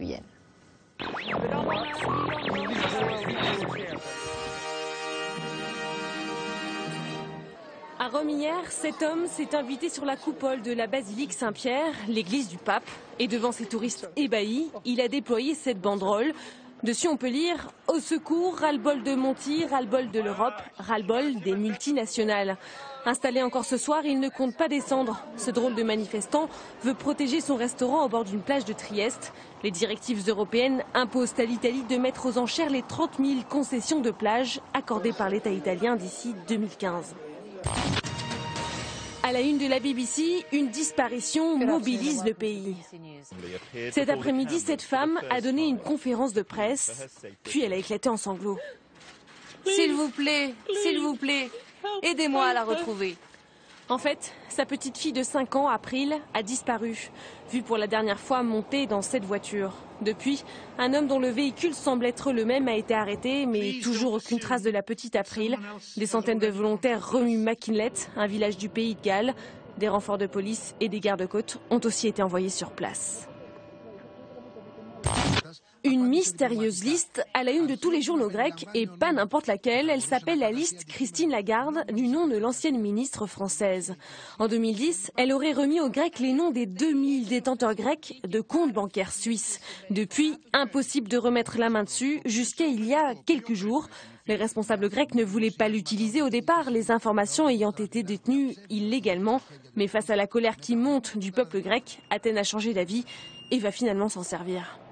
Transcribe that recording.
Guyenne. À Rome hier, cet homme s'est invité sur la coupole de la basilique Saint-Pierre, l'église du pape. Et devant ces touristes ébahis, il a déployé cette banderole. Dessus, on peut lire « Au secours, ras-le-bol de Monti, ras-le-bol de l'Europe, ras-le-bol des multinationales ». Installé encore ce soir, il ne compte pas descendre. Ce drôle de manifestant veut protéger son restaurant au bord d'une plage de Trieste. Les directives européennes imposent à l'Italie de mettre aux enchères les 30 000 concessions de plage accordées par l'État italien d'ici 2015. À la une de la BBC, une disparition mobilise le pays. Cet après-midi, cette femme a donné une conférence de presse, puis elle a éclaté en sanglots. S'il vous plaît, aidez-moi à la retrouver. En fait, sa petite fille de 5 ans, April, a disparu, vue pour la dernière fois montée dans cette voiture. Depuis, un homme dont le véhicule semble être le même a été arrêté, mais toujours aucune trace de la petite April. Des centaines de volontaires remuent Machynlleth, un village du pays de Galles. Des renforts de police et des gardes-côtes ont aussi été envoyés sur place. Une mystérieuse liste à la une de tous les journaux grecs, et pas n'importe laquelle. Elle s'appelle la liste Christine Lagarde, du nom de l'ancienne ministre française. En 2010, elle aurait remis aux Grecs les noms des 2000 détenteurs grecs de comptes bancaires suisses. Depuis, impossible de remettre la main dessus, jusqu'à il y a quelques jours. Les responsables grecs ne voulaient pas l'utiliser au départ, les informations ayant été détenues illégalement. Mais face à la colère qui monte du peuple grec, Athènes a changé d'avis et va finalement s'en servir.